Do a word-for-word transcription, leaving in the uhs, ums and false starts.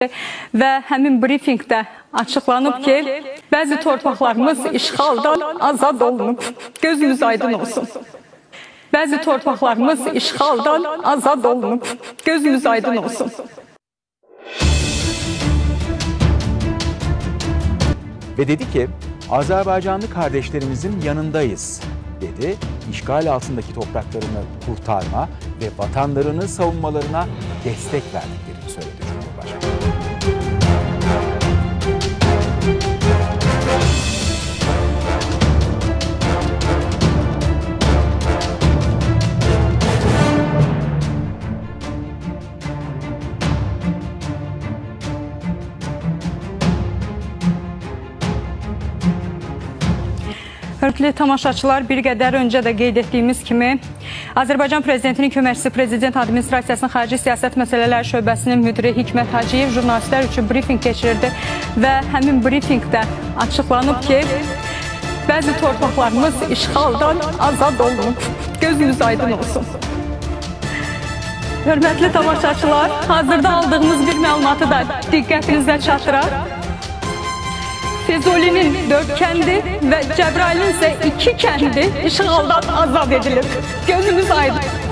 Və həmin briefingdə açıqlanıb ki, bəzi torpaqlarımız işğaldan azad olunub. Gözünüz aydın olsun. Bəzi torpaqlarımız işğaldan azad olunub. Gözünüz aydın olsun. Ve dedi ki, Azerbaycanlı kardeşlerimizin yanındayız dedi. İşgal altındaki topraklarını kurtarma ve vatanlarını savunmalarına destek verdiklerini söyledi Cumhurbaşkanı. Hörmətli tamaşaçılar, bir qədər öncə də qeyd etdiyimiz kimi, Azərbaycan Prezidentinin köməkçisi Prezident Administrasiyasının Xarici Siyasət Məsələləri Şöbəsinin müdiri Hikmət Hacıyev jurnalistlər üçün briefing keçirdi və həmin briefingdə açıqlanıb ki, bəzi torpaqlarımız işğaldan azad olunub. Gözünüz aydın olsun. Hörmətli tamaşaçılar, hazırda aldığımız bir məlumatı da diqqətinizə çatdıraq. Füzulinin dörd kəndi və Cəbrayılın isə iki kəndi işğaldan azad edilib. Gözünüz aydın.